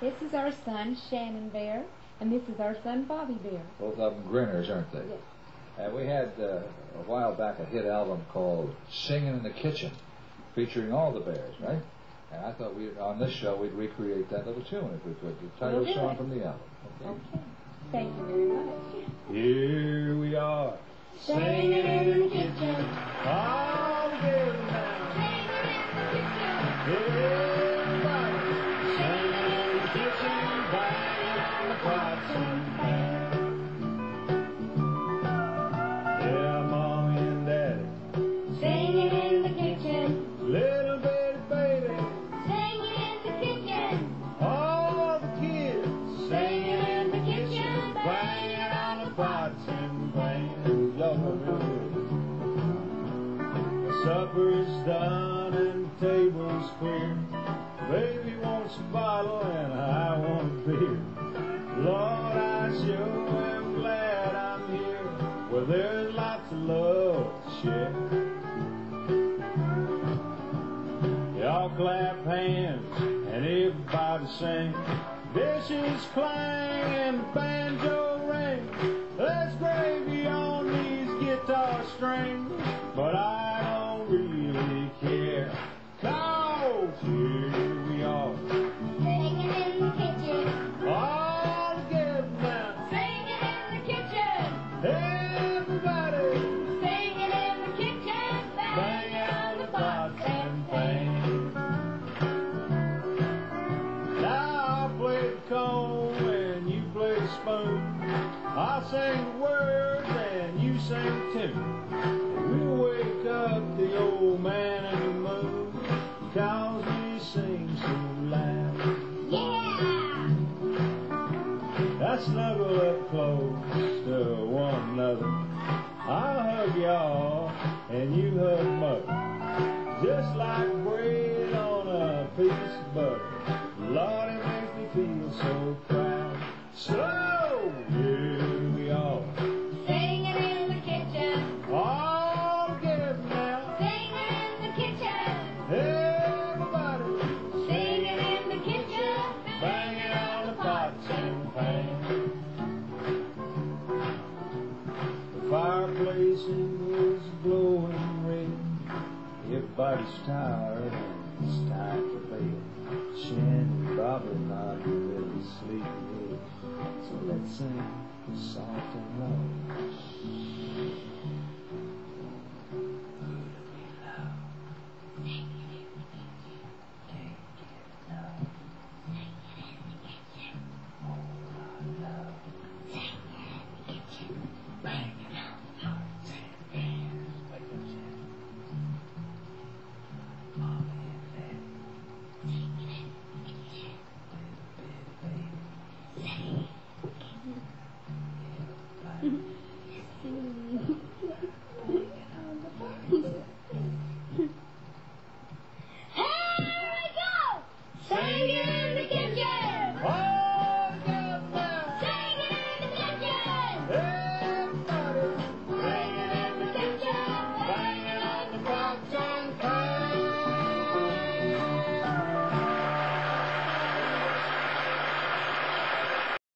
This is our son, Shannon Bear, and this is our son, Bobby Bear. Both of them grinners, aren't they? Yes. And we had, a while back, a hit album called Singing in the Kitchen, featuring all the Bears, right? And I thought on this show we'd recreate that little tune if we could. The title song from the album. Okay. Thank you very much. Here we are, Singing in the kitchen. all together now. Everybody singing in the kitchen, banging on the pots and pans. Yeah, Mommy and Daddy Singing in the kitchen. little bitty baby, Singing in the kitchen. all the kids Singing in the kitchen. banging on the pots and pans. Y'all know the supper's done and the table's clear. Baby wants a bottle and I want a beer. Lord, I sure am glad I'm here, where there's lots of love to share. Y'all clap hands and everybody sing. Dishes clang and the banjo ring. There's gravy on these guitar strings, but I don't really care. 'Cause here we are, Singing in the kitchen. all together now. Singing in the kitchen. Everybody Singing in the kitchen. banging on the pots and pans. Now I'll play the comb and you play the spoon. I'll sing the words and you sing the tune. We'll wake up the old man in the moon, 'cause we sing so loud. Yeah! I snuggle up close to one another. I'll hug y'all and you hug mother, just like bread on a piece of butter. Lord, it makes me feel so proud. So here we are, Singing in the kitchen. all together now. Singing in the kitchen. Everybody Singing in the kitchen. banging on the pots and pans. The fireplace is glowing red. Everybody's tired and it's time for bed. Shannon and Bobby not really sleepy, so let's sing soft and low.